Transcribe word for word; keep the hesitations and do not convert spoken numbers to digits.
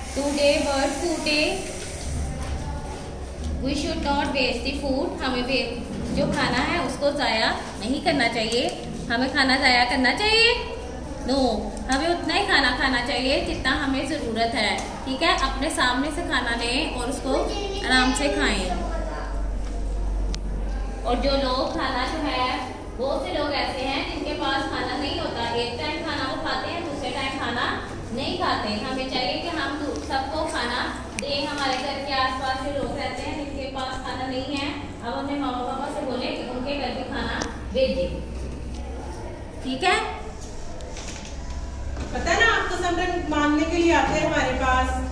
Today world food day. We should not waste the food. हमें जो खाना है उसको ज़ाया नहीं करना चाहिए। हमें खाना ज़ाया करना चाहिए? नो no, हमें उतना ही खाना खाना चाहिए जितना हमें ज़रूरत है। ठीक है, अपने सामने से खाना लें और उसको आराम से खाएं। और जो लोग खाना जो है, बहुत से लोग ऐसे हैं जिनके पास खाना नहीं होता, एक टाइम खाना वो खाते हैं, दूसरे टाइम खाना नहीं खाते। हमें चाहिए कि हम सबको खाना दें। हमारे घर के आसपास जो लोग रहते हैं जिनके पास खाना नहीं है, अब अपने मामा पापा से बोले कि उनके घर भी खाना भेजें। ठीक है, पता है ना, आप तो सब मांगने के लिए आते हैं हमारे पास।